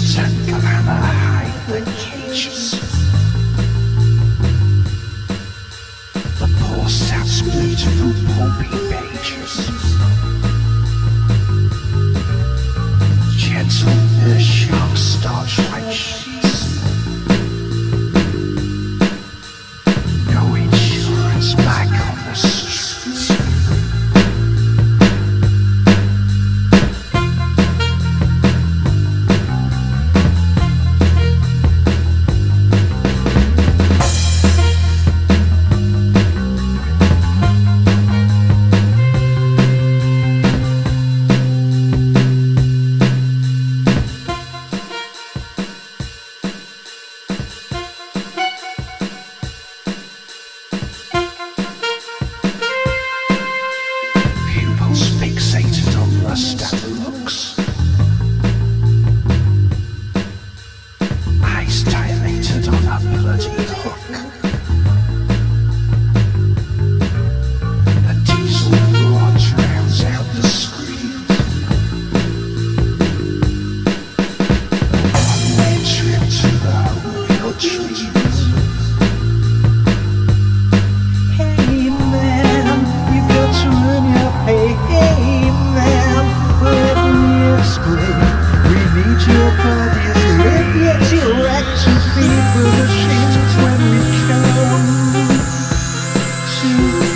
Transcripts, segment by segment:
Glitz and glamour hide the cages. The poor South's beautiful pulpy pages. Gentle earth-sharp starch-like sheets. No insurance back on the streets. Fixated on lust and looks, eyes dilated on a bloody hook. The diesel roar drowns out the scream. One-way trip to the home of your dreams. Hey man, you've got to earn your pay. We need your bodies, yet you're acting feeble machines when we come to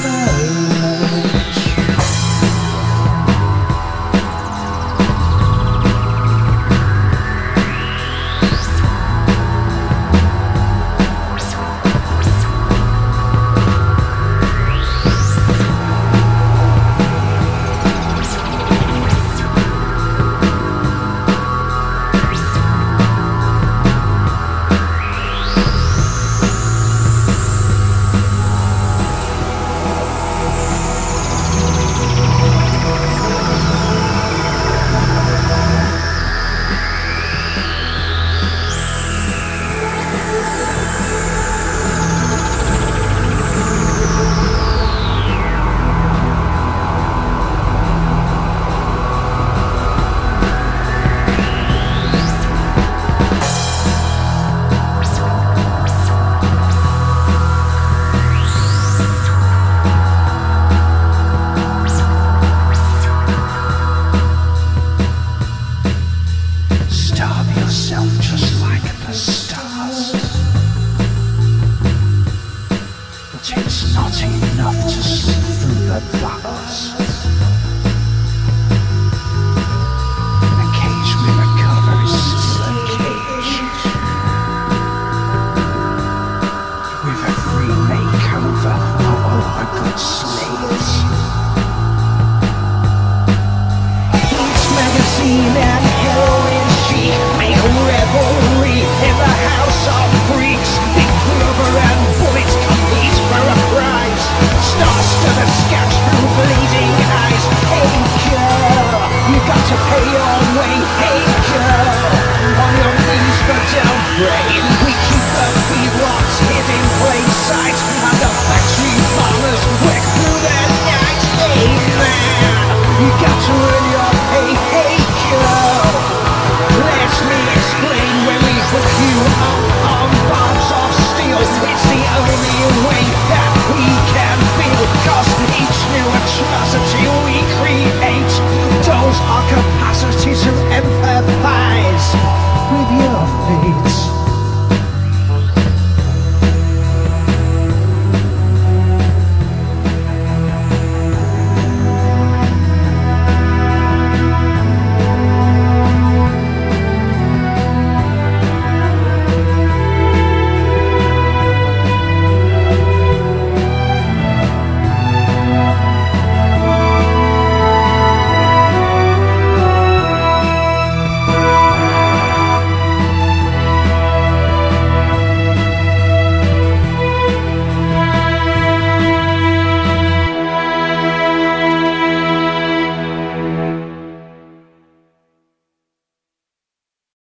starve yourself just like the stars. But it's not enough to slip through the bars. A cage with a cover is still a cage, with a free makeover for all the good slaves. Each magazine and heroin make a revelry in the house of freaks. Big rubber and bullets compete for a prize. Stars to the scouts through bleeding